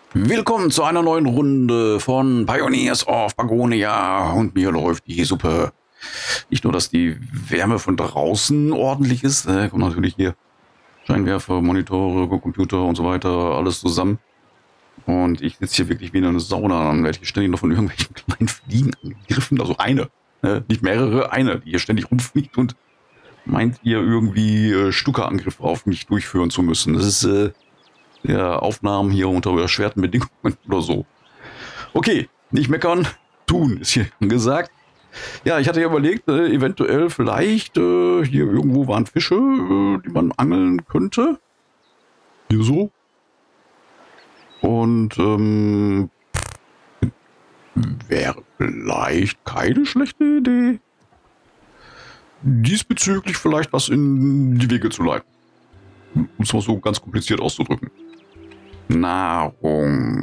Willkommen zu einer neuen Runde von Pioneers of Pagonia und mir läuft die Suppe. Nicht nur, dass die Wärme von draußen ordentlich ist, kommt natürlich hier Scheinwerfer, Monitore, Computer und so weiter, alles zusammen. Und ich sitze hier wirklich wie in einer Sauna, dann werde ich ständig noch von irgendwelchen kleinen Fliegen angegriffen, also eine, nicht mehrere, eine, die hier ständig rumfliegt und meint ihr irgendwie Stuka-Angriffe auf mich durchführen zu müssen. Das ist der Aufnahmen hier unter erschwerten Bedingungen oder so. Okay, nicht meckern, tun ist hier gesagt. Ja, ich hatte ja überlegt, eventuell vielleicht hier irgendwo waren Fische, die man angeln könnte. Hier so. Und wäre vielleicht keine schlechte Idee, diesbezüglich vielleicht was in die Wege zu leiten. Um es mal so ganz kompliziert auszudrücken. Nahrung.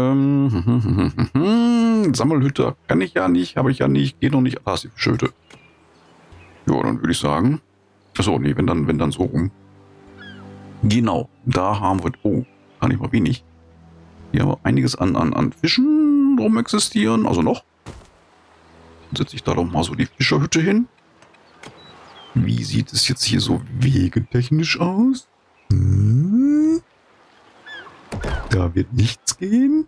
Sammelhütte kann ich ja nicht, habe ich ja nicht, geht noch nicht. Ah, ist die Fischhütte. Ja, dann würde ich sagen. Achso, nee, wenn dann so rum. Genau, da haben wir. Oh, gar nicht mal wenig. Hier haben wir einiges an Fischen rum existieren, also noch. Dann setze ich da doch mal so die Fischerhütte hin. Wie sieht es jetzt hier so wegetechnisch aus? Da wird nichts gehen.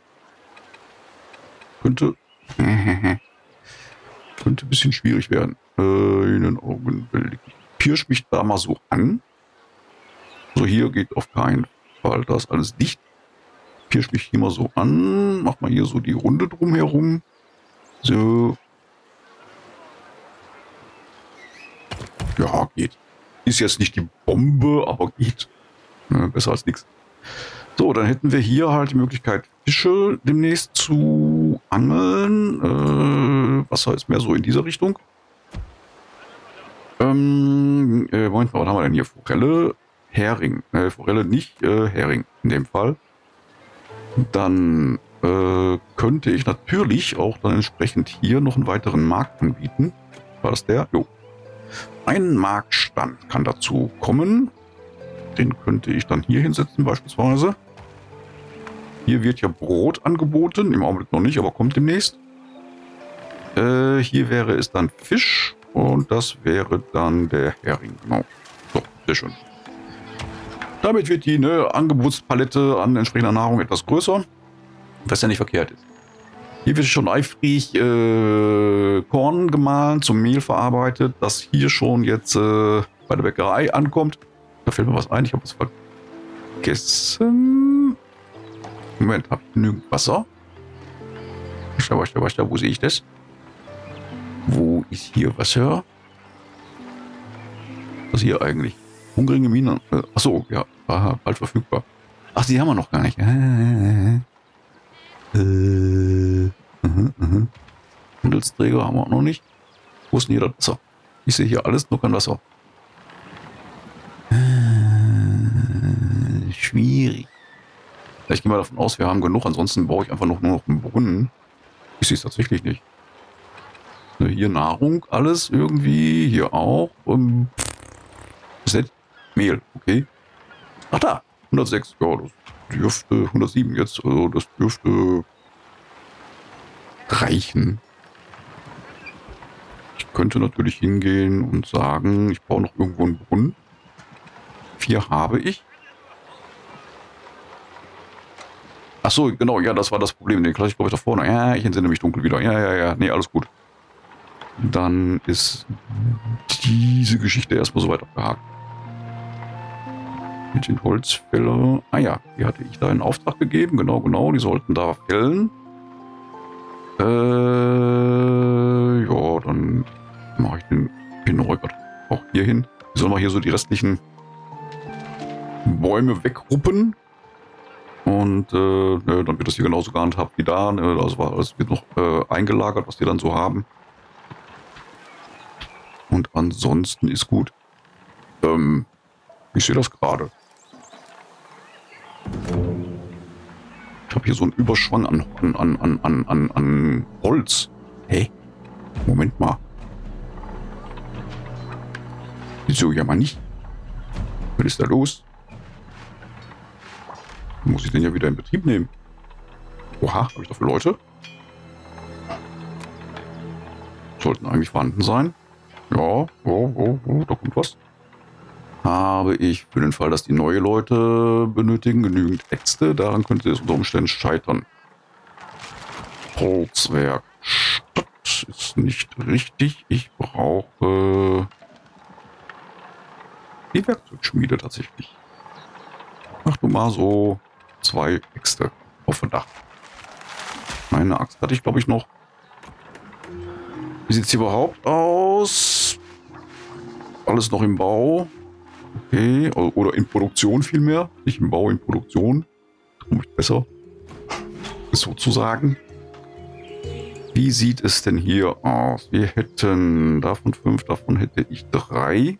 Könnte ein bisschen schwierig werden. Einen Augenblick. Ich pirsch mich da mal so an. So, hier geht auf keinen Fall. Da ist alles dicht. Pirsch mich hier mal so an. Mach mal hier so die Runde drumherum. So. Ja, geht. Ist jetzt nicht die Bombe, aber geht. Besser als nichts. So, dann hätten wir hier halt die Möglichkeit, Fische demnächst zu angeln. Wasser ist mehr so in dieser Richtung. Moment mal, was haben wir denn hier? Forelle, Hering. Forelle nicht, Hering in dem Fall. Dann könnte ich natürlich auch dann entsprechend hier noch einen weiteren Markt anbieten. War das der? Jo. Ein Marktstand kann dazu kommen. Den könnte ich dann hier hinsetzen beispielsweise. Hier wird ja Brot angeboten. Im Augenblick noch nicht, aber kommt demnächst. Hier wäre es dann Fisch. Und das wäre dann der Hering. Genau. So, sehr schön. Damit wird die Angebotspalette an entsprechender Nahrung etwas größer. Was ja nicht verkehrt ist. Hier wird schon eifrig Korn gemahlen, zum Mehl verarbeitet, das hier schon jetzt bei der Bäckerei ankommt. Da fällt mir was ein, ich habe was vergessen. Moment, habe ich genügend Wasser? Wo sehe ich das? Wo ist hier Wasser? Was ist hier eigentlich? Hungrige Minen. Achso, ja, bald verfügbar. Ach, die haben wir noch gar nicht. Handelsträger haben wir auch noch nicht. Wo ist denn hier das Wasser? Ich sehe hier alles, nur kein Wasser. Schwierig. Ich gehe mal davon aus, wir haben genug, ansonsten baue ich einfach nur noch einen Brunnen. Ich sehe es tatsächlich nicht. Hier Nahrung, alles irgendwie, hier auch. Mehl, okay. Ach da, 106, ja, das dürfte 107 jetzt, also das dürfte reichen. Ich könnte natürlich hingehen und sagen, ich baue noch irgendwo einen Brunnen. 4 habe ich. Ach so, genau, ja, das war das Problem. Den klasse ich, glaube ich, da vorne. Ja, ich entsinne mich dunkel wieder. Ja. Nee, alles gut. Dann ist diese Geschichte erstmal so weit abgehakt. Mit den Holzfäller. Ah ja, die hatte ich da in Auftrag gegeben. Genau, die sollten da fällen. Ja, dann mache ich den Pinneräugert auch hier hin. Die sollen wir hier so die restlichen Bäume wegruppen. Und dann wird das hier genauso gehandhabt wie da. Also es wird noch eingelagert, was die dann so haben. Und ansonsten ist gut. Ich sehe das gerade. Ich habe hier so einen Überschwang an Holz. Hä? Moment mal. Wieso ja mal nicht? Was ist da los? Muss ich den ja wieder in Betrieb nehmen? Oha, habe ich dafür Leute? Sollten eigentlich vorhanden sein. Ja, da kommt was. Habe ich für den Fall, dass die neue Leute benötigen, genügend Äxte? Daran könnte es unter Umständen scheitern. Holzwerkstatt ist nicht richtig. Ich brauche die Werkzeugschmiede tatsächlich. Ach du mal so 2 Äxte auf Verdacht. Eine Axt hatte ich, glaube ich, noch. Wie sieht es hier überhaupt aus? Alles noch im Bau. Okay, oder in Produktion vielmehr. Nicht im Bau, in Produktion. Besser. Ist sozusagen. Wie sieht es denn hier aus? Wir hätten davon 5, davon hätte ich 3.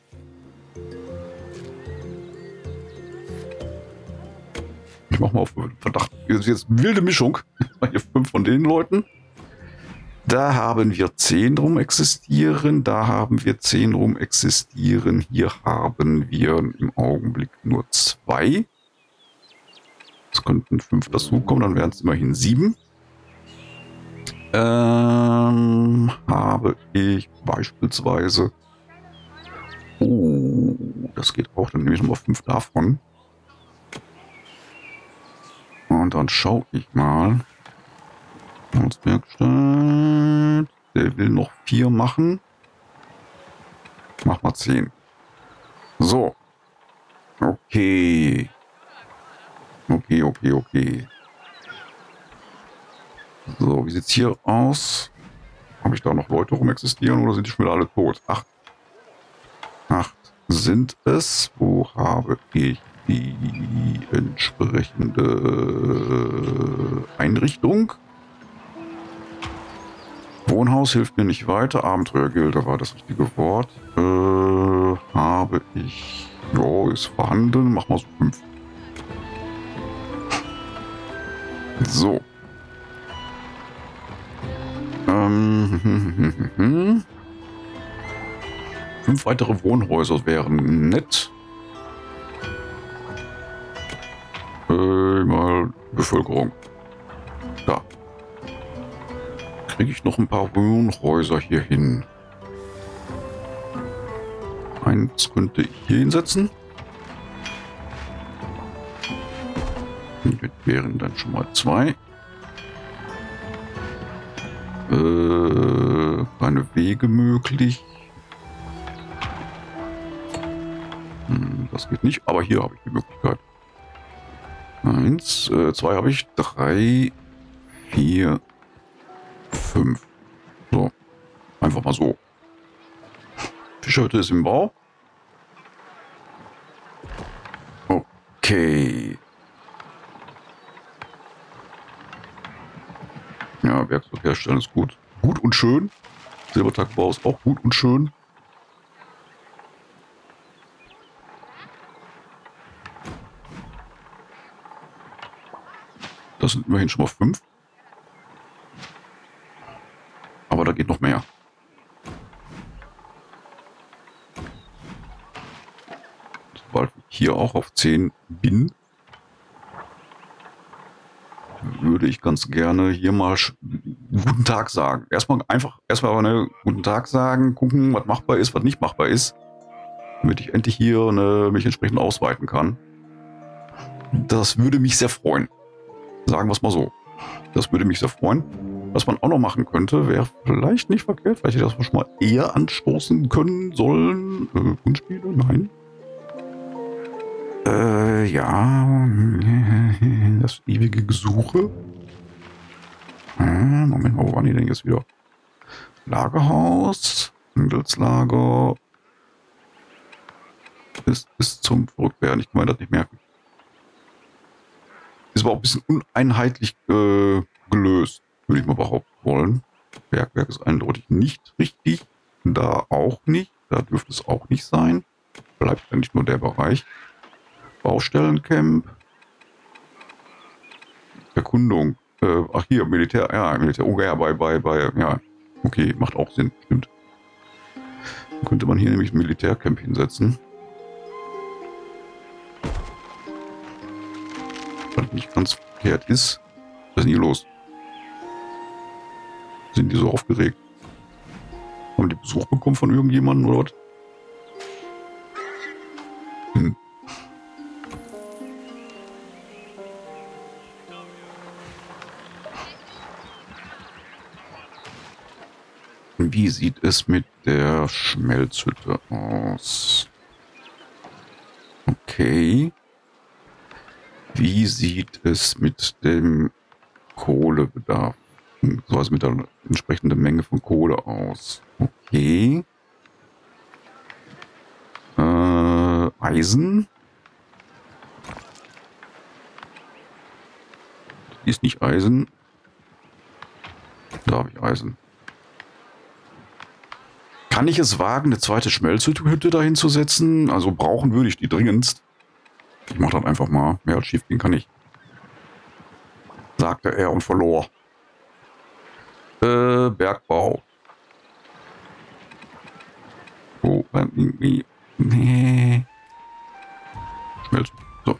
Ich mache mal auf Verdacht. Das ist jetzt eine wilde Mischung. Hier 5 von den Leuten. Da haben wir 10 rum existieren. Da haben wir 10 rum existieren. Hier haben wir im Augenblick nur 2. Es könnten 5 dazukommen, dann wären es immerhin 7. Habe ich beispielsweise... Oh, das geht auch. Dann nehme ich nochmal 5 davon. Und dann schaue ich mal. Holzwerkstatt. Der will noch 4 machen. Mach mal 10. So. Okay. Okay. So, wie sieht es hier aus? Habe ich da noch Leute rum existieren oder sind die schon wieder alle tot? 8. 8 sind es. Wo habe ich die entsprechende Einrichtung? Wohnhaus hilft mir nicht weiter. Abenteuergilde war das richtige Wort. Habe ich... Ja, ist vorhanden. Mach mal so 5. So. 5 weitere Wohnhäuser wären nett. Mal Bevölkerung. Da. Kriege ich noch ein paar Wohnhäuser hier hin. Eins könnte ich hier hinsetzen. Das wären dann schon mal 2. Kleine Wege möglich. Das geht nicht, aber hier habe ich die Möglichkeit. 1, 2 habe ich, 3, 4, 5. So, einfach mal so. Fischhütte ist im Bau. Okay. Ja, Werkzeug herstellen ist gut. Gut und schön. Silbertagbau ist auch gut und schön. Das sind immerhin schon mal 5. Aber da geht noch mehr. Sobald ich hier auch auf 10 bin, würde ich ganz gerne hier mal guten Tag sagen. Erstmal guten Tag sagen, gucken, was machbar ist, was nicht machbar ist, damit ich endlich hier mich entsprechend ausweiten kann. Das würde mich sehr freuen. Sagen wir es mal so. Das würde mich sehr freuen. Was man auch noch machen könnte, wäre vielleicht nicht verkehrt. Vielleicht hätte ich das schon mal eher anstoßen können sollen. Grundspiele? Nein. Ja. Das ewige Gesuche. Moment mal, wo waren die denn jetzt wieder? Lagerhaus. Handelslager. Bis zum Verrücktwerden. Ich kann mir das nicht merken. Ist aber auch ein bisschen uneinheitlich gelöst, würde ich mal behaupten wollen. Bergwerk ist eindeutig nicht richtig. Da auch nicht. Da dürfte es auch nicht sein. Bleibt ja nicht nur der Bereich. Baustellencamp. Erkundung. Ach hier, Militär. Ja, Militär. Oh ja, ja. Okay, macht auch Sinn. Stimmt. Dann könnte man hier nämlich ein Militärcamp hinsetzen. Was nicht ganz verkehrt ist. Was ist denn hier los? Sind die so aufgeregt? Haben die Besuch bekommen von irgendjemandem oder was? Hm. Wie sieht es mit der Schmelzhütte aus? Okay. Wie sieht es mit dem Kohlebedarf, also mit der entsprechenden Menge von Kohle aus? Okay. Eisen. Die ist nicht Eisen. Da habe ich Eisen. Kann ich es wagen, eine zweite Schmelzhütte dahin zu setzen? Also brauchen würde ich die dringendst. Ich mache das einfach mal. Mehr als schief gehen kann ich. Sagte er und verlor. Bergbau. Oh, irgendwie. Nee. Schmelz. So.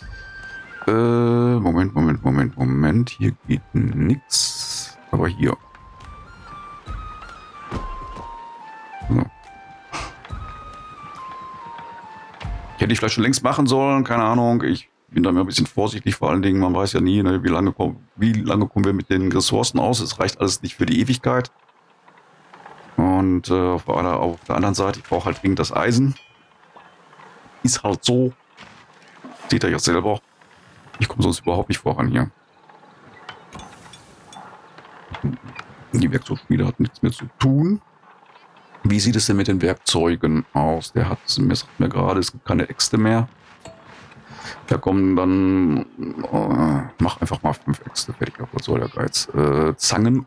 Moment. Hier geht nix. Aber hier. So. Hätte ich vielleicht schon längst machen sollen, keine Ahnung. Ich bin da mir ein bisschen vorsichtig, vor allen Dingen, man weiß ja nie, ne, wie lange kommen wir mit den Ressourcen aus. Es reicht alles nicht für die Ewigkeit. Und auf der anderen Seite, ich brauche halt dringend das Eisen. Ist halt so. Seht ihr ja selber. Ich komme sonst überhaupt nicht voran hier. Die Werkzeugschmiede hat nichts mehr zu tun. Wie sieht es denn mit den Werkzeugen aus? Der hat mir sagt mir gerade, es gibt keine Äxte mehr. Da kommen dann, mach einfach mal 5 Äxte fertig. Was soll der Geiz? Zangen,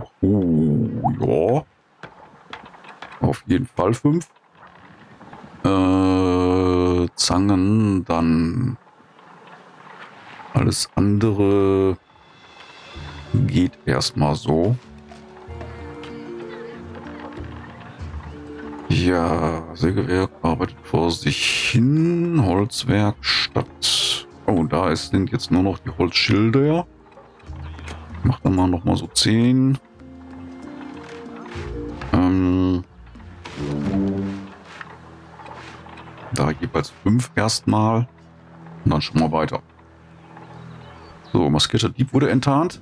ja. Auf jeden Fall 5. Zangen, dann alles andere geht erstmal so. Ja, Sägewerk arbeitet vor sich hin. Holzwerkstatt. Oh, sind jetzt nur noch die Holzschilder. Ich mach dann mal noch mal so 10. Da jeweils 5 erstmal. Und dann schon mal weiter. So, maskierter Dieb wurde enttarnt.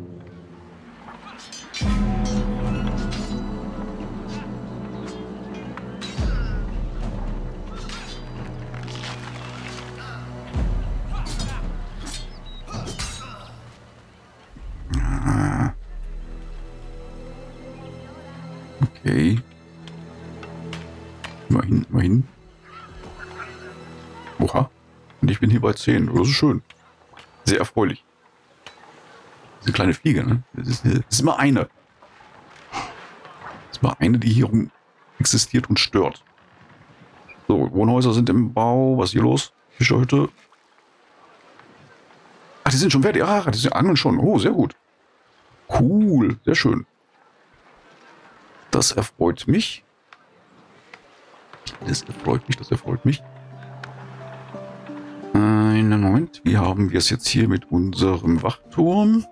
Okay. Immerhin. Oha. Und ich bin hier bei 10. Das ist schön. Sehr erfreulich. Diese kleine Fliege, ne? Das ist immer eine. Das ist immer eine, die hier rum existiert und stört. So, Wohnhäuser sind im Bau. Was ist hier los? Fischerhütte. Ach, die sind schon fertig. Ah, die angeln schon. Oh, sehr gut. Cool. Sehr schön. Das erfreut mich. Das erfreut mich. Einen Moment. Wie haben wir es jetzt hier mit unserem Wachturm?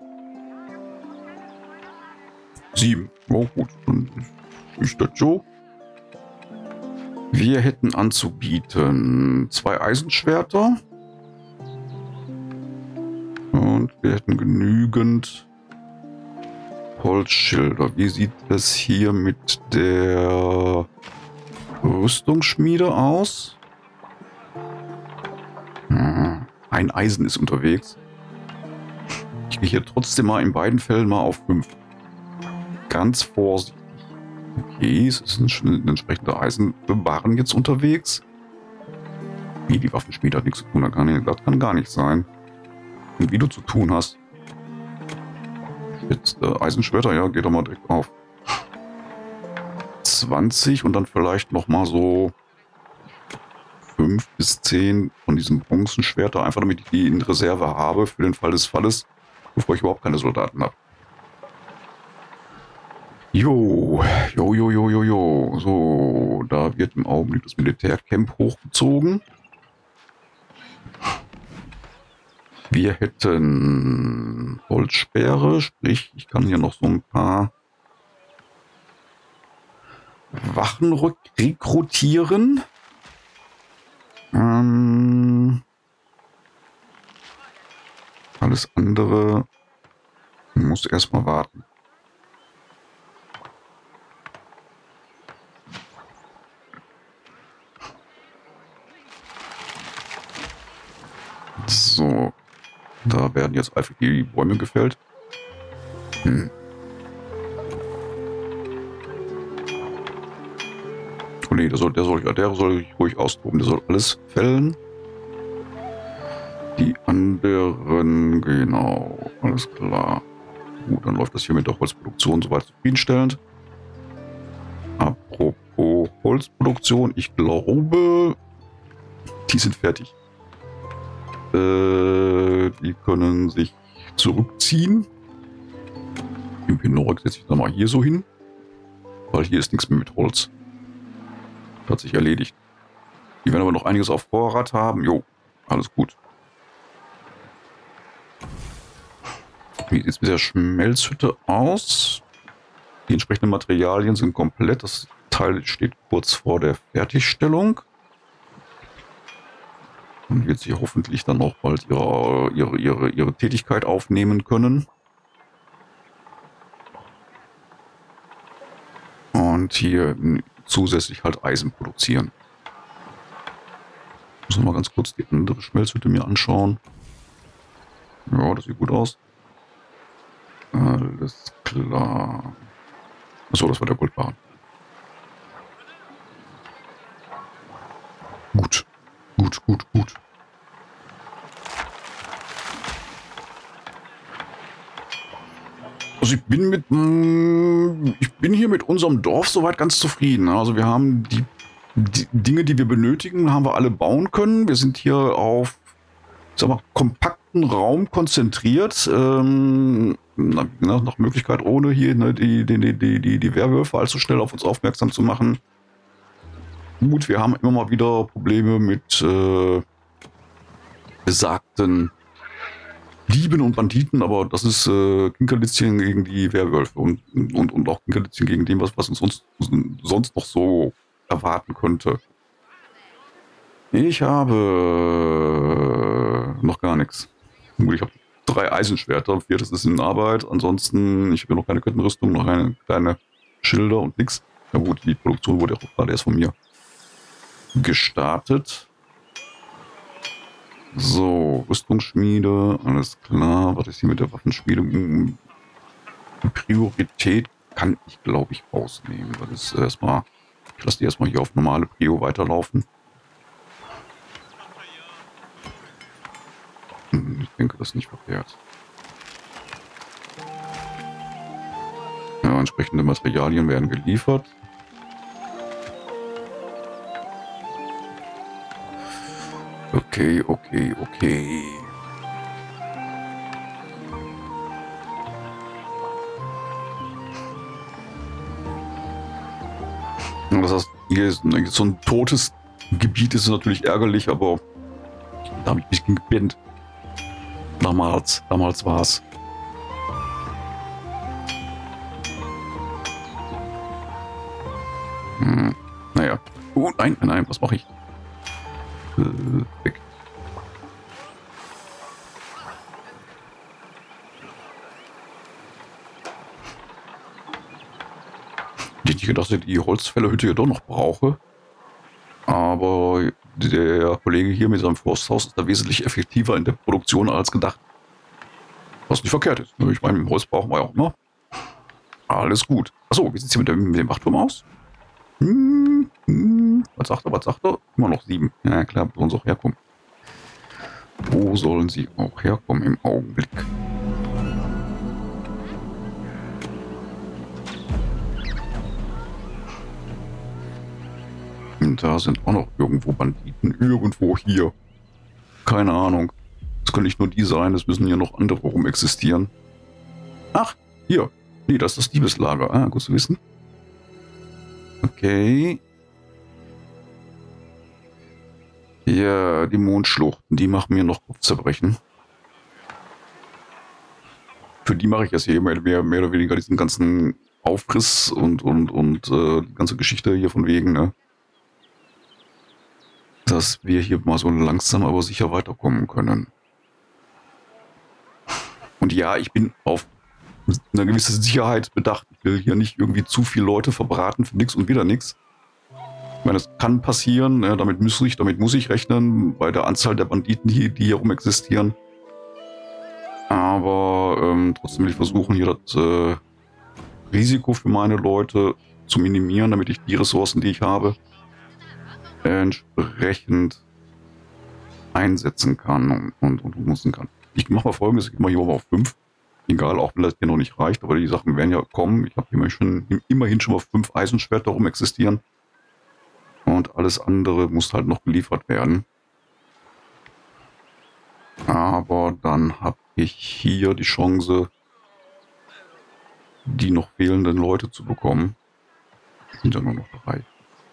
7. Oh, gut. Dann ist das so. Wir hätten anzubieten 2 Eisenschwerter. Und wir hätten genügend Holzschilder. Wie sieht es hier mit der Rüstungsschmiede aus? Ein Eisen ist unterwegs. Ich gehe hier trotzdem mal in beiden Fällen mal auf 5. Ganz vorsichtig. Okay, es ist ein entsprechender Eisenbarren jetzt unterwegs. Wie, die Waffenschmiede hat nichts zu tun. Das kann gar nicht sein. Und wie du zu tun hast. Jetzt Eisenschwerter, ja, geht doch mal direkt auf 20 und dann vielleicht noch mal so 5 bis 10 von diesen Bronzenschwerter, einfach damit ich die in Reserve habe für den Fall des Falles, bevor ich überhaupt keine Soldaten habe. Jo. So, da wird im Augenblick das Militärcamp hochgezogen. Wir hätten Holzsperre, sprich, ich kann hier noch so ein paar Wachen rekrutieren. Alles andere muss erstmal warten. So, da werden jetzt einfach die Bäume gefällt. Oh nee, der soll sich ruhig austoben. Der soll alles fällen. Die anderen, genau, alles klar. Gut, dann läuft das hier mit der Holzproduktion soweit zufriedenstellend. Apropos Holzproduktion, ich glaube, die sind fertig. Die können sich zurückziehen. Im Pinorik setze ich dann mal hier so hin, weil hier ist nichts mehr mit Holz. Hat sich erledigt. Die werden aber noch einiges auf Vorrat haben. Jo, alles gut. Wie sieht es mit der Schmelzhütte aus? Die entsprechenden Materialien sind komplett. Das Teil steht kurz vor der Fertigstellung. Und wird sie hoffentlich dann auch bald ihre Tätigkeit aufnehmen können. Und hier zusätzlich halt Eisen produzieren. Ich muss noch mal ganz kurz die andere Schmelzhütte mir anschauen. Ja, das sieht gut aus. Alles klar. Achso, das war der Goldbarren. Gut. Gut. Also ich bin hier mit unserem Dorf soweit ganz zufrieden. Also wir haben die Dinge, die wir benötigen, haben wir alle bauen können. Wir sind hier auf, sag mal, kompakten Raum konzentriert. Nach Möglichkeit ohne hier die Werwölfe allzu schnell auf uns aufmerksam zu machen. Gut, wir haben immer mal wieder Probleme mit besagten Dieben und Banditen, aber das ist Kinkerlitzchen gegen die Werwölfe und auch Kinkerlitzchen gegen dem, was uns sonst noch so erwarten könnte. Ich habe noch gar nichts. Gut, ich habe 3 Eisenschwerter, 4 ist in Arbeit. Ansonsten, ich habe ja noch keine Kettenrüstung, noch keine Schilder und nix. Ja gut, die Produktion wurde auch gerade erst von mir gestartet. So, Rüstungsschmiede, alles klar. Was ist hier mit der Waffenschmiede? Die Priorität kann ich, glaube ich, rausnehmen. Das ist erstmal, ich lasse die erstmal hier auf normale Prio weiterlaufen. Ich denke, das ist nicht verkehrt. Ja, entsprechende Materialien werden geliefert. Okay. Das heißt, hier ist so ein totes Gebiet, ist natürlich ärgerlich, aber da habe ich mich gepennt. Damals war's. Naja. Oh, nein, was mache ich? Weg. Ich hätte gedacht, dass ich die Holzfällerhütte hier doch noch brauche. Aber der Kollege hier mit seinem Forsthaus ist da wesentlich effektiver in der Produktion als gedacht. Was nicht verkehrt ist. Ich meine, im Holz brauchen wir ja auch, ne? Alles gut. Achso, wie sieht es hier mit dem Wachturm aus? Was sagt er? Immer noch 7. Ja klar, wo sollen sie auch herkommen? Wo sollen sie auch herkommen im Augenblick? Und da sind auch noch irgendwo Banditen. Irgendwo hier. Keine Ahnung. Das können nicht nur die sein, es müssen hier noch andere rum existieren. Ach, hier. Nee, das ist das Diebeslager. Ah, gut zu wissen. Okay. Ja, die Mondschluchten, die machen mir noch Kopfzerbrechen. Für die mache ich jetzt hier mehr oder weniger diesen ganzen Aufriss und die ganze Geschichte hier von wegen, ne? Dass wir hier mal so langsam aber sicher weiterkommen können. Und ja, ich bin auf eine gewisse Sicherheit bedacht. Ich will hier nicht irgendwie zu viele Leute verbraten für nichts und wieder nichts. Ich meine, das kann passieren, ja, damit muss ich rechnen, bei der Anzahl der Banditen, die hier rum existieren. Aber trotzdem will ich versuchen, hier das Risiko für meine Leute zu minimieren, damit ich die Ressourcen, die ich habe, entsprechend einsetzen kann und nutzen kann. Ich mache mal Folgendes, ich mache hier aber auf 5. Egal, auch wenn das hier noch nicht reicht, aber die Sachen werden ja kommen. Ich habe immerhin schon mal 5 Eisenschwerter rum existieren. Und alles andere muss halt noch geliefert werden. Aber dann habe ich hier die Chance, die noch fehlenden Leute zu bekommen. Es sind ja nur noch 3.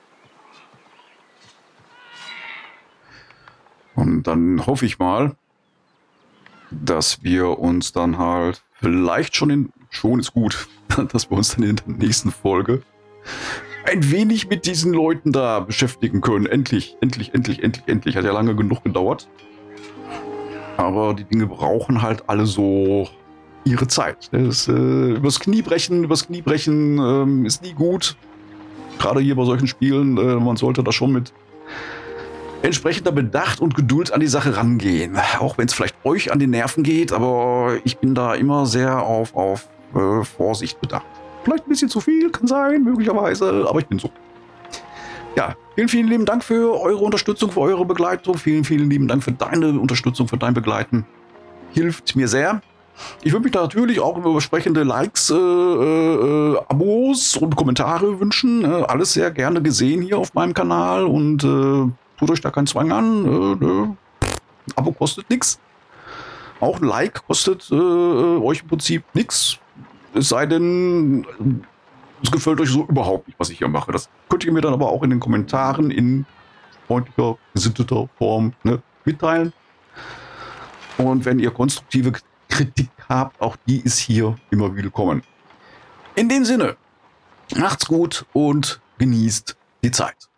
Und dann hoffe ich mal, dass wir uns dann halt vielleicht schon ist gut, dass wir uns dann in der nächsten Folge ein wenig mit diesen Leuten da beschäftigen können. Endlich. Hat ja lange genug gedauert. Aber die Dinge brauchen halt alle so ihre Zeit. Das, übers Knie brechen ist nie gut. Gerade hier bei solchen Spielen, man sollte da schon mit entsprechender Bedacht und Geduld an die Sache rangehen. Auch wenn es vielleicht euch an den Nerven geht, aber ich bin da immer sehr auf Vorsicht bedacht. Vielleicht ein bisschen zu viel, kann sein, möglicherweise, aber ich bin so. Ja, vielen lieben Dank für eure Unterstützung, für eure Begleitung. Vielen lieben Dank für deine Unterstützung, für dein Begleiten. Hilft mir sehr. Ich würde mich da natürlich auch über entsprechende Likes, Abos und Kommentare wünschen. Alles sehr gerne gesehen hier auf meinem Kanal und tut euch da keinen Zwang an. Ein Abo kostet nichts. Auch ein Like kostet euch im Prinzip nichts. Es sei denn, es gefällt euch so überhaupt nicht, was ich hier mache. Das könnt ihr mir dann aber auch in den Kommentaren in freundlicher, gesitteter Form mitteilen. Und wenn ihr konstruktive Kritik habt, auch die ist hier immer willkommen. In dem Sinne, macht's gut und genießt die Zeit.